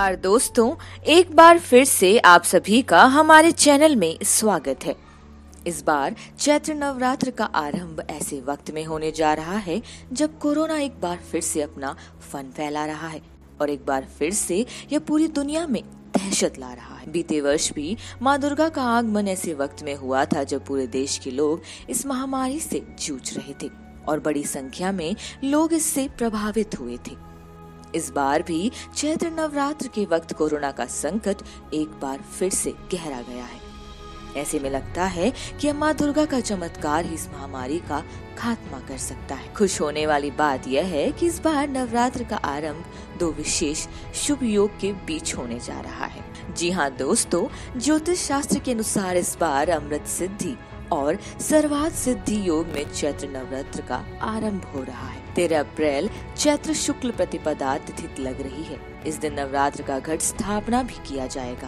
नमस्कार दोस्तों, एक बार फिर से आप सभी का हमारे चैनल में स्वागत है। इस बार चैत्र नवरात्र का आरंभ ऐसे वक्त में होने जा रहा है जब कोरोना एक बार फिर से अपना फन फैला रहा है और एक बार फिर से यह पूरी दुनिया में दहशत ला रहा है। बीते वर्ष भी माँ दुर्गा का आगमन ऐसे वक्त में हुआ था जब पूरे देश के लोग इस महामारी से जूझ रहे थे और बड़ी संख्या में लोग इससे प्रभावित हुए थे। इस बार भी चैत्र नवरात्र के वक्त कोरोना का संकट एक बार फिर से गहरा गया है। ऐसे में लगता है कि माँ दुर्गा का चमत्कार ही इस महामारी का खात्मा कर सकता है। खुश होने वाली बात यह है कि इस बार नवरात्र का आरंभ दो विशेष शुभ योग के बीच होने जा रहा है। जी हाँ दोस्तों, ज्योतिष शास्त्र के अनुसार इस बार अमृत सिद्धि और सर्वार्थ सिद्धि योग में चैत्र नवरात्र का आरंभ हो रहा है। 13 अप्रैल चैत्र शुक्ल प्रतिपदा तिथि लग रही है। इस दिन नवरात्र का घट स्थापना भी किया जाएगा।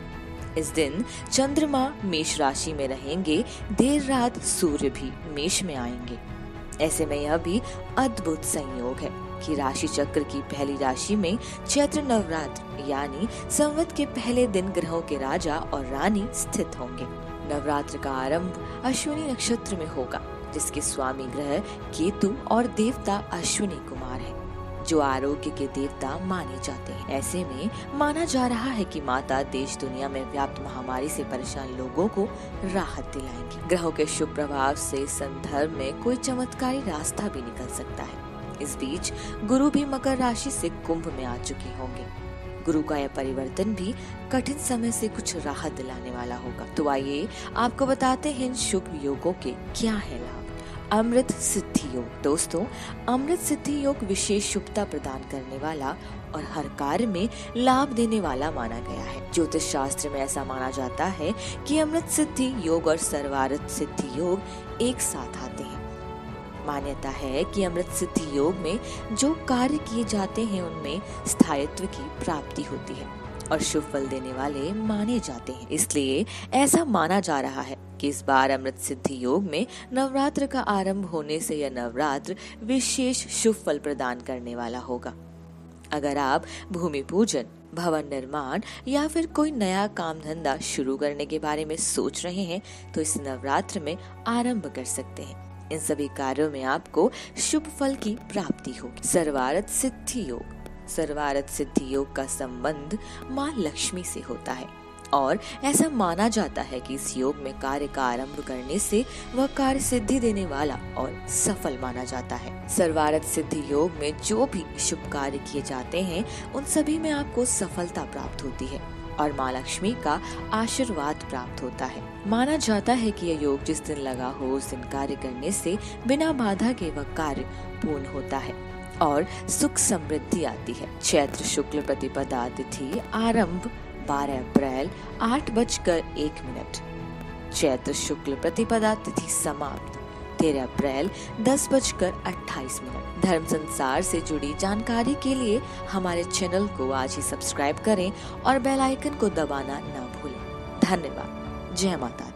इस दिन चंद्रमा मेष राशि में रहेंगे, देर रात सूर्य भी मेष में आएंगे। ऐसे में यह भी अद्भुत संयोग है कि राशि चक्र की पहली राशि में चैत्र नवरात्र यानी संवत के पहले दिन ग्रहों के राजा और रानी स्थित होंगे। नवरात्र का आरंभ अश्विनी नक्षत्र में होगा, जिसके स्वामी ग्रह केतु और देवता अश्विनी कुमार हैं, जो आरोग्य के देवता माने जाते हैं। ऐसे में माना जा रहा है कि माता देश दुनिया में व्याप्त महामारी से परेशान लोगों को राहत दिलाएंगी। ग्रहों के शुभ प्रभाव से संदर्भ में कोई चमत्कारी रास्ता भी निकल सकता है। इस बीच गुरु भी मकर राशि से कुंभ में आ चुके होंगे। गुरु का यह परिवर्तन भी कठिन समय से कुछ राहत दिलाने वाला होगा। तो आइए आपको बताते हैं इन शुभ योगों के क्या है लाभ। अमृत सिद्धि योग। दोस्तों, अमृत सिद्धि योग विशेष शुभता प्रदान करने वाला और हर कार्य में लाभ देने वाला माना गया है। ज्योतिष शास्त्र में ऐसा माना जाता है कि अमृत सिद्धि योग और सर्वार्थ सिद्धि योग एक साथ आते हैं। मान्यता है कि अमृत सिद्धि योग में जो कार्य किए जाते हैं उनमें स्थायित्व की प्राप्ति होती है और शुभ फल देने वाले माने जाते हैं। इसलिए ऐसा माना जा रहा है कि इस बार अमृत सिद्धि योग में नवरात्र का आरंभ होने से यह नवरात्र विशेष शुभ फल प्रदान करने वाला होगा। अगर आप भूमि पूजन, भवन निर्माण या फिर कोई नया काम धंधा शुरू करने के बारे में सोच रहे हैं तो इस नवरात्र में आरंभ कर सकते हैं। इन सभी कार्यों में आपको शुभ फल की प्राप्ति होगी। सर्वार्थ सिद्धि योग। सर्वार्थ सिद्धि योग का संबंध माँ लक्ष्मी से होता है और ऐसा माना जाता है कि इस योग में कार्य का आरंभ करने से वह कार्य सिद्धि देने वाला और सफल माना जाता है। सर्वार्थ सिद्धि योग में जो भी शुभ कार्य किए जाते हैं उन सभी में आपको सफलता प्राप्त होती है और माँ लक्ष्मी का आशीर्वाद प्राप्त होता है। माना जाता है कि यह योग जिस दिन लगा हो उस दिन कार्य करने से बिना बाधा के वह कार्य पूर्ण होता है और सुख समृद्धि आती है। चैत्र शुक्ल प्रतिपदा तिथि आरंभ 12 अप्रैल 8:01। चैत्र शुक्ल प्रतिपदा तिथि समाप्त 13 अप्रैल 10:28। धर्म संसार से जुड़ी जानकारी के लिए हमारे चैनल को आज ही सब्सक्राइब करें और बेल आइकन को दबाना न भूलें। धन्यवाद। जय माता दी।